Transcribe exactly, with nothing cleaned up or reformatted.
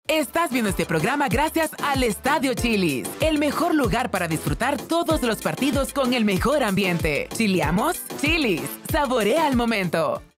Estás viendo este programa gracias al Estadio Chili's, el mejor lugar para disfrutar todos los partidos con el mejor ambiente. ¿Chileamos? Chili's, saborea el momento.